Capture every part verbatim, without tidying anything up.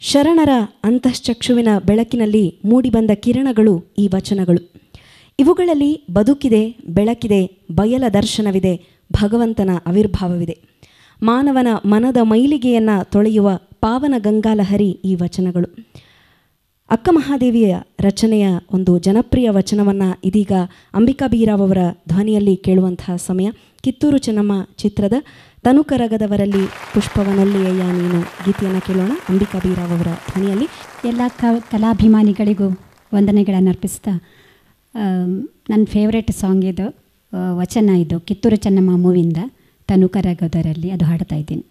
ಶರಣರ ಅಂತಶ್ಚಕ್ಷುವಿನ ಬೆಳಕಿನಲ್ಲಿ ಮೂಡಿಬಂದ ಕಿರಣಗಳು ಈ ವಚನಗಳು. ಇವುಗಳಲ್ಲಿ ಬದುಕಿದೆ, ಬೆಳಕಿದೆ, ಬಯಲ ದರ್ಶನವಿದೆ, ಭಗವಂತನ ಆವಿರ್ಭಾವವಿದೆ. ಮಾನವನ ಮನದ ಮೈಲಿಗೆಯನ್ನು ತೊಳೆಯುವ ಪಾವನ ಗಂಗಾಲಹರಿ ಈ ವಚನಗಳು. ಅಕ್ಕ ಮಹಾದೇವಿಯ ರಚನೆಯ ಒಂದು ಜನಪ್ರಿಯ ವಚನವನ್ನು ಇದೀಗ ಅಂಬಿಕಾ ಬೀರಾವ್ ಅವರ ಧ್ವನಿಯಲ್ಲಿ ಕೇಳುವಂತಹ ಸಮಯ. ಕಿತ್ತೂರು ಚೆನ್ನಮ್ಮ ಚಿತ್ರದ ತನುಕರಗದವರಲ್ಲಿ ಪುಷ್ಪವನೊಲ್ಲೆಯ ನೀನು ಗೀತೆಯನ್ನು ಕೇಳೋಣ ಅಂಬಿಕಾ ಬೀರಾವ್ ಅವರ ಧ್ವನಿಯಲ್ಲಿ. ಎಲ್ಲ ಕ ಕಲಾಭಿಮಾನಿಗಳಿಗೂ ವಂದನೆಗಳನ್ನು ಅರ್ಪಿಸ್ತಾ ನನ್ನ ಫೇವ್ರೆಟ್ ಸಾಂಗ್ ಇದು, ವಚನ ಇದು ಕಿತ್ತೂರು ಚೆನ್ನಮ್ಮ ಮೂವಿಯಿಂದ ತನುಕರಗದರಲ್ಲಿ, ಅದು ಹಾಡ್ತಾ ಇದ್ದೀನಿ.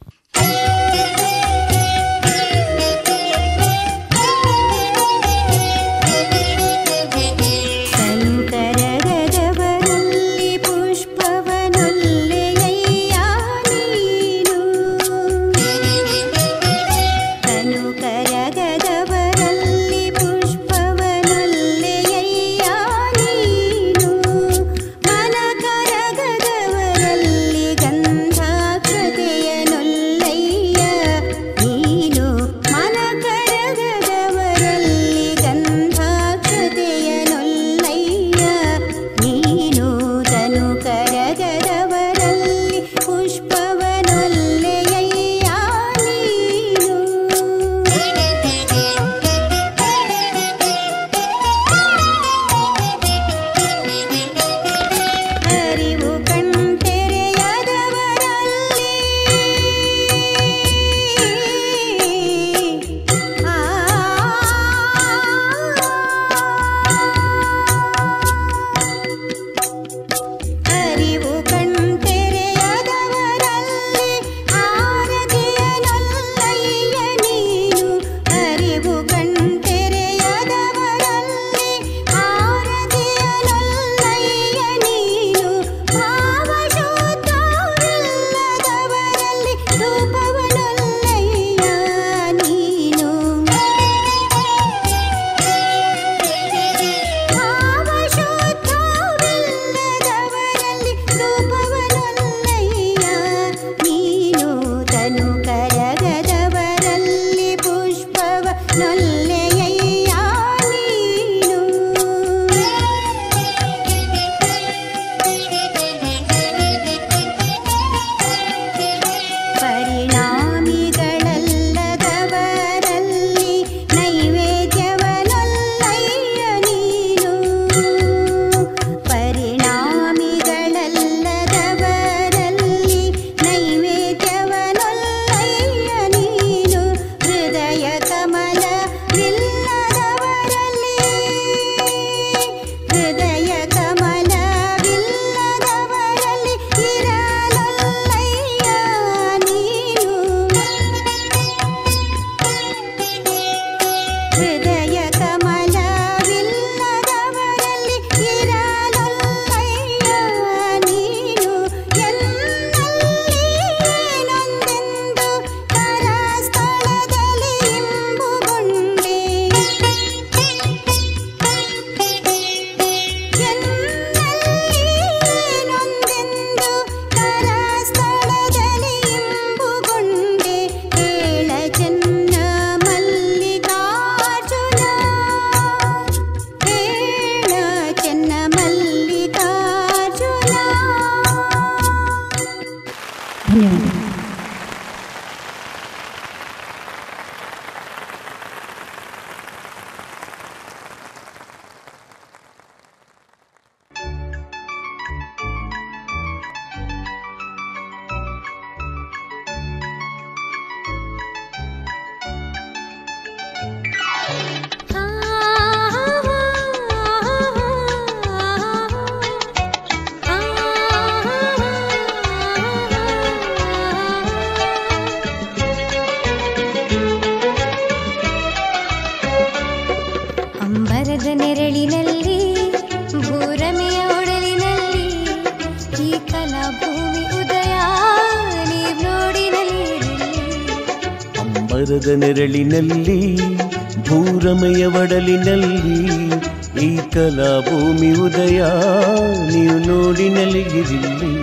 ನೆರಳಿನಲ್ಲಿ ಭೂರಮೆಯ ಒಡಲಿನಲ್ಲಿ ಈ ಕಲಾ ಭೂಮಿ ಉದಯ ನೀವು ನೋಡಿ ನಲಿಗಿರಿಲ್ಲಿ.